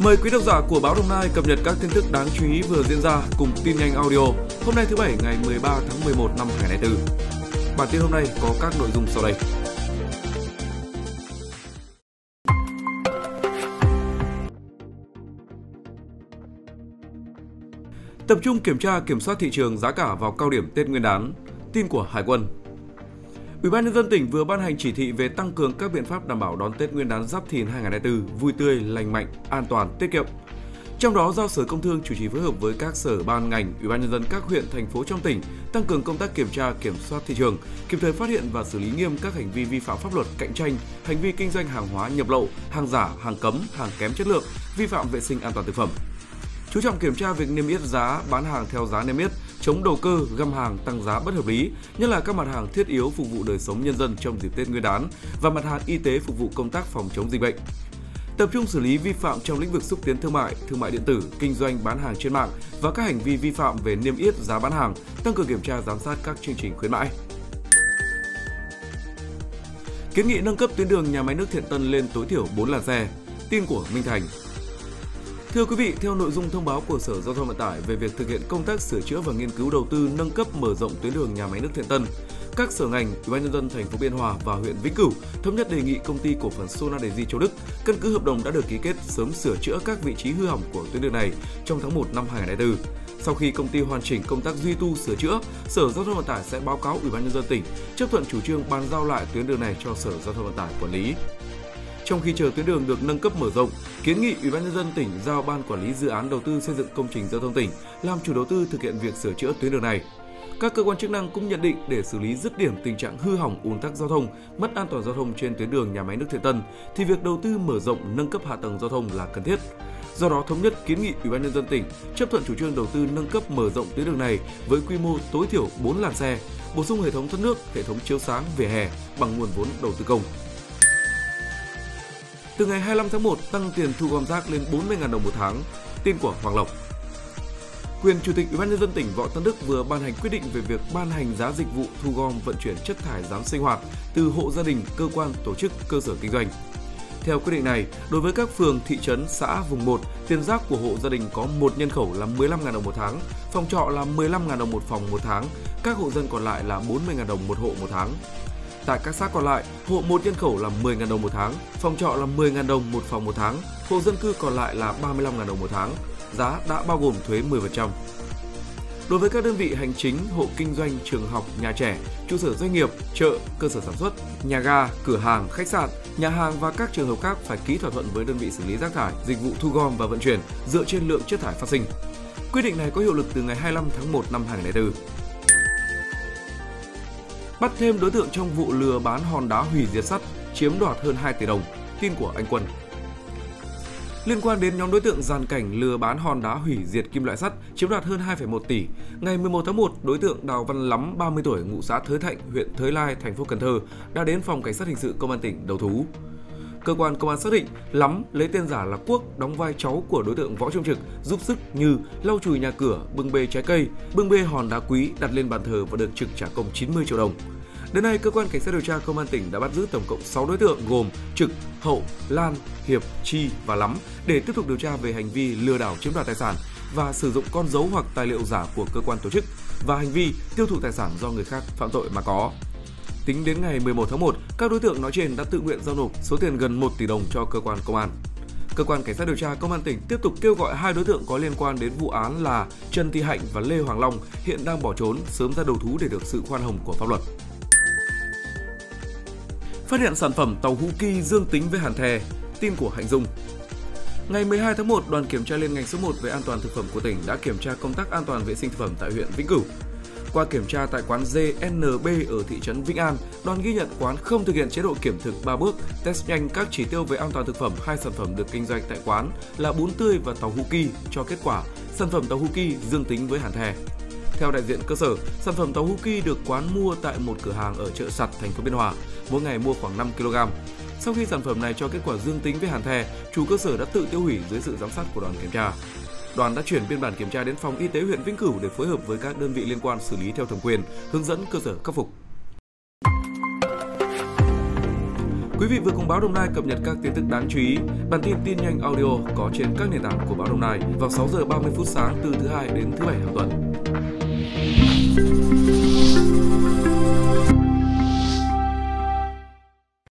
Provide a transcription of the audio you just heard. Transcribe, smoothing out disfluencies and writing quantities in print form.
Mời quý độc giả của báo Đồng Nai cập nhật các tin tức đáng chú ý vừa diễn ra cùng tin nhanh audio hôm nay thứ Bảy ngày 13 tháng 11 năm 2024. Bản tin hôm nay có các nội dung sau đây. Tập trung kiểm tra kiểm soát thị trường giá cả vào cao điểm Tết Nguyên đán. Tin của Hải quân. Ủy ban nhân dân tỉnh vừa ban hành chỉ thị về tăng cường các biện pháp đảm bảo đón Tết Nguyên đán Giáp Thìn 2024 vui tươi, lành mạnh, an toàn, tiết kiệm. Trong đó, giao Sở Công Thương chủ trì phối hợp với các sở ban ngành, Ủy ban nhân dân các huyện, thành phố trong tỉnh tăng cường công tác kiểm tra, kiểm soát thị trường, kịp thời phát hiện và xử lý nghiêm các hành vi vi phạm pháp luật cạnh tranh, hành vi kinh doanh hàng hóa nhập lậu, hàng giả, hàng cấm, hàng kém chất lượng, vi phạm vệ sinh an toàn thực phẩm. Chú trọng kiểm tra việc niêm yết giá, bán hàng theo giá niêm yết, chống đầu cơ, găm hàng tăng giá bất hợp lý, nhất là các mặt hàng thiết yếu phục vụ đời sống nhân dân trong dịp Tết Nguyên đán và mặt hàng y tế phục vụ công tác phòng chống dịch bệnh. Tập trung xử lý vi phạm trong lĩnh vực xúc tiến thương mại điện tử, kinh doanh bán hàng trên mạng và các hành vi vi phạm về niêm yết giá bán hàng, tăng cường kiểm tra giám sát các chương trình khuyến mãi. Kiến nghị nâng cấp tuyến đường nhà máy nước Thiện Tân lên tối thiểu 4 làn xe. Tin của Minh Thành. Thưa quý vị, theo nội dung thông báo của Sở Giao thông Vận tải về việc thực hiện công tác sửa chữa và nghiên cứu đầu tư nâng cấp mở rộng tuyến đường nhà máy nước Thiện Tân, các sở ngành, Ủy ban nhân dân thành phố Biên Hòa và huyện Vĩnh Cửu thống nhất đề nghị công ty cổ phần Sonadeji Châu Đức căn cứ hợp đồng đã được ký kết sớm sửa chữa các vị trí hư hỏng của tuyến đường này trong tháng 1 năm 2024. Sau khi công ty hoàn chỉnh công tác duy tu sửa chữa, Sở Giao thông Vận tải sẽ báo cáo Ủy ban nhân dân tỉnh chấp thuận chủ trương bàn giao lại tuyến đường này cho Sở Giao thông Vận tải quản lý. Trong khi chờ tuyến đường được nâng cấp mở rộng, kiến nghị Ủy ban nhân dân tỉnh giao Ban Quản lý Dự án Đầu tư xây dựng công trình giao thông tỉnh làm chủ đầu tư thực hiện việc sửa chữa tuyến đường này. Các cơ quan chức năng cũng nhận định để xử lý dứt điểm tình trạng hư hỏng, ùn tắc giao thông, mất an toàn giao thông trên tuyến đường nhà máy nước Thiện Tân thì việc đầu tư mở rộng nâng cấp hạ tầng giao thông là cần thiết. Do đó thống nhất kiến nghị Ủy ban nhân dân tỉnh chấp thuận chủ trương đầu tư nâng cấp mở rộng tuyến đường này với quy mô tối thiểu 4 làn xe, bổ sung hệ thống thoát nước, hệ thống chiếu sáng, vỉa hè bằng nguồn vốn đầu tư công. Từ ngày 25 tháng 1 tăng tiền thu gom rác lên 40.000 đồng một tháng. Tin của Hoàng Lộc. Quyền Chủ tịch Ủy ban nhân dân tỉnh Võ Tấn Đức vừa ban hành quyết định về việc ban hành giá dịch vụ thu gom vận chuyển chất thải rắn sinh hoạt từ hộ gia đình, cơ quan, tổ chức, cơ sở kinh doanh. Theo quyết định này, đối với các phường, thị trấn, xã vùng 1, tiền rác của hộ gia đình có một nhân khẩu là 15.000 đồng một tháng, phòng trọ là 15.000 đồng một phòng một tháng, các hộ dân còn lại là 40.000 đồng một hộ một tháng. Tại các xã còn lại, hộ một nhân khẩu là 10.000 đồng một tháng, phòng trọ là 10.000 đồng một phòng một tháng, hộ dân cư còn lại là 35.000 đồng một tháng, giá đã bao gồm thuế 10%. Đối với các đơn vị hành chính, hộ kinh doanh, trường học, nhà trẻ, trụ sở doanh nghiệp, chợ, cơ sở sản xuất, nhà ga, cửa hàng, khách sạn, nhà hàng và các trường hợp khác phải ký thỏa thuận với đơn vị xử lý rác thải, dịch vụ thu gom và vận chuyển dựa trên lượng chất thải phát sinh. Quyết định này có hiệu lực từ ngày 25 tháng 1 năm 2024. Bắt thêm đối tượng trong vụ lừa bán hòn đá hủy diệt sắt, chiếm đoạt hơn 2 tỷ đồng. Tin của Anh Quân. Liên quan đến nhóm đối tượng giàn cảnh lừa bán hòn đá hủy diệt kim loại sắt, chiếm đoạt hơn 2,1 tỷ, ngày 11 tháng 1, đối tượng Đào Văn Lắm, 30 tuổi, ngụ xã Thới Thạnh, huyện Thới Lai, thành phố Cần Thơ, đã đến phòng cảnh sát hình sự công an tỉnh đầu thú. Cơ quan công an xác định Lắm lấy tên giả là Quốc, đóng vai cháu của đối tượng Võ Trung Trực, giúp sức như lau chùi nhà cửa, bưng bê trái cây, bưng bê hòn đá quý đặt lên bàn thờ và được Trực trả công 90 triệu đồng. Đến nay, cơ quan cảnh sát điều tra công an tỉnh đã bắt giữ tổng cộng 6 đối tượng gồm Trực, Hậu, Lan, Hiệp, Chi và Lắm để tiếp tục điều tra về hành vi lừa đảo chiếm đoạt tài sản và sử dụng con dấu hoặc tài liệu giả của cơ quan tổ chức và hành vi tiêu thụ tài sản do người khác phạm tội mà có. Tính đến ngày 11 tháng 1, các đối tượng nói trên đã tự nguyện giao nộp số tiền gần 1 tỷ đồng cho cơ quan công an. Cơ quan cảnh sát điều tra công an tỉnh tiếp tục kêu gọi 2 đối tượng có liên quan đến vụ án là Trần Thị Hạnh và Lê Hoàng Long hiện đang bỏ trốn sớm ra đầu thú để được sự khoan hồng của pháp luật. Phát hiện sản phẩm tàu hũ ki dương tính với hàn the. Tin của Hạnh Dung. Ngày 12 tháng 1, đoàn kiểm tra liên ngành số 1 về an toàn thực phẩm của tỉnh đã kiểm tra công tác an toàn vệ sinh thực phẩm tại huyện Vĩnh Cửu. Qua kiểm tra tại quán GNB ở thị trấn Vĩnh An, đoàn ghi nhận quán không thực hiện chế độ kiểm thực 3 bước, test nhanh các chỉ tiêu về an toàn thực phẩm 2 sản phẩm được kinh doanh tại quán là bún tươi và tàu hũ ki cho kết quả sản phẩm tàu hũ ki dương tính với hàn the. Theo đại diện cơ sở, sản phẩm tàu hũ ki được quán mua tại một cửa hàng ở chợ Sặt, thành phố Biên Hòa, mỗi ngày mua khoảng 5 kg. Sau khi sản phẩm này cho kết quả dương tính với hàn the, chủ cơ sở đã tự tiêu hủy dưới sự giám sát của đoàn kiểm tra. Đoàn đã chuyển biên bản kiểm tra đến phòng y tế huyện Vĩnh Cửu để phối hợp với các đơn vị liên quan xử lý theo thẩm quyền, hướng dẫn cơ sở khắc phục. Quý vị vừa cùng báo Đồng Nai cập nhật các tin tức đáng chú ý. Bản tin nhanh audio có trên các nền tảng của báo Đồng Nai vào 6 giờ 30 phút sáng từ thứ Hai đến thứ Bảy hàng tuần.